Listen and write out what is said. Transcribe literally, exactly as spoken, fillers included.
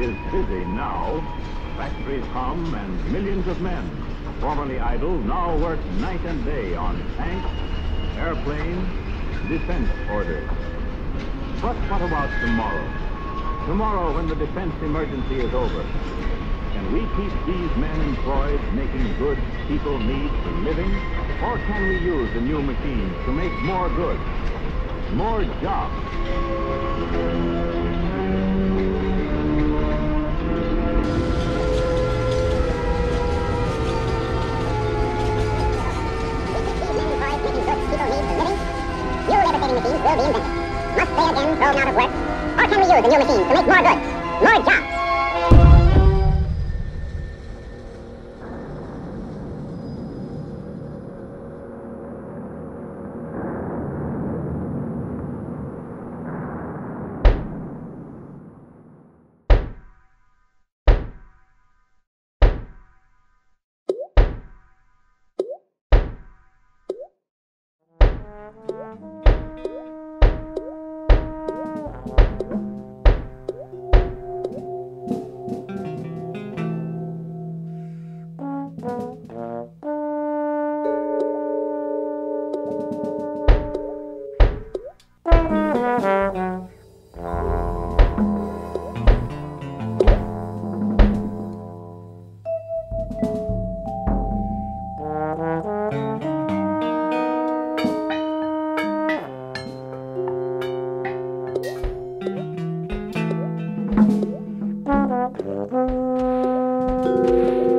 is busy now. Factories hum and millions of men, formerly idle, now work night and day on tanks, airplanes, defense orders. But what about tomorrow? Tomorrow when the defense emergency is over, can we keep these men employed making goods people need for living? Or can we use the new machines to make more goods, more jobs? New labor-saving machines will be invented. Must they again thrown out of work? Or can we use the new machines to make more goods, more jobs? Thank you.